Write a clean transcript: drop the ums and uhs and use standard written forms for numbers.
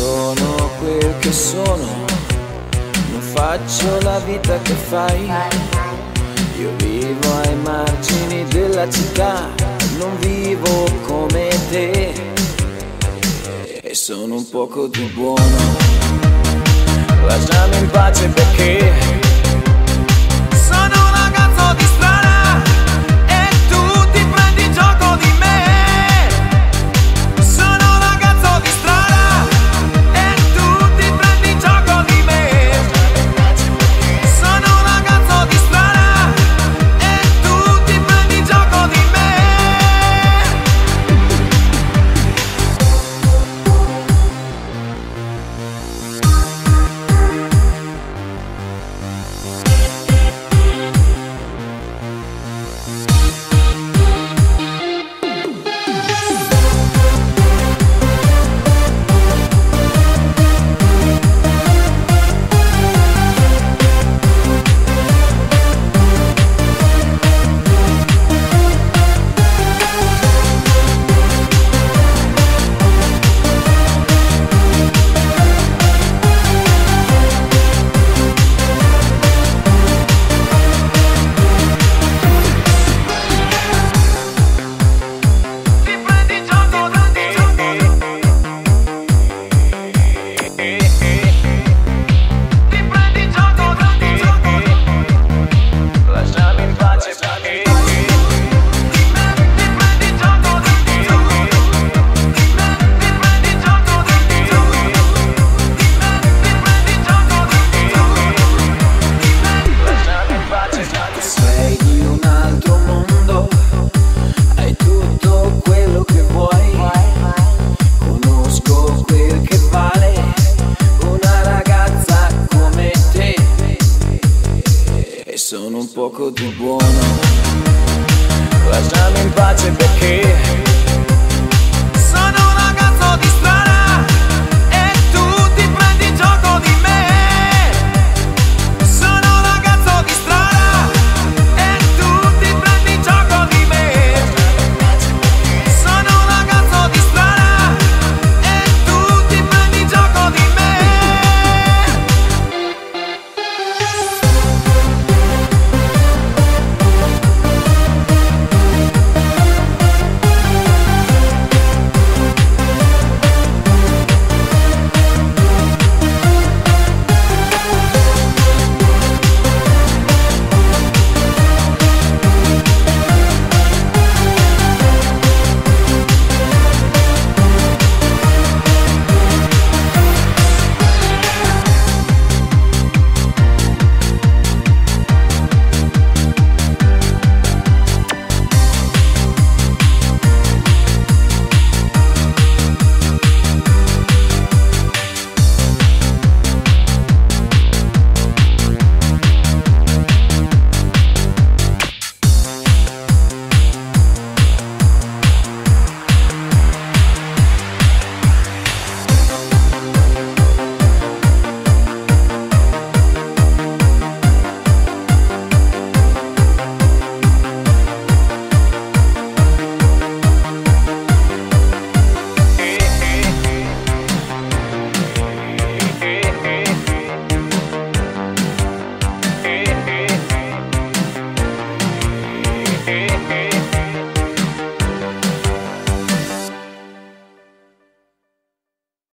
Sono quel che sono, non faccio la vita che fai. Io vivo ai margini della città, non vivo come te. E sono un poco di buono, lasciami in pace perché sono un ragazzo di strada e tu ti prendi gioco di me. Sono un ragazzo di strada e tu ti prendi gioco di me. Sono un ragazzo di strada e tu ti prendi gioco di me. Sono un poco di buono,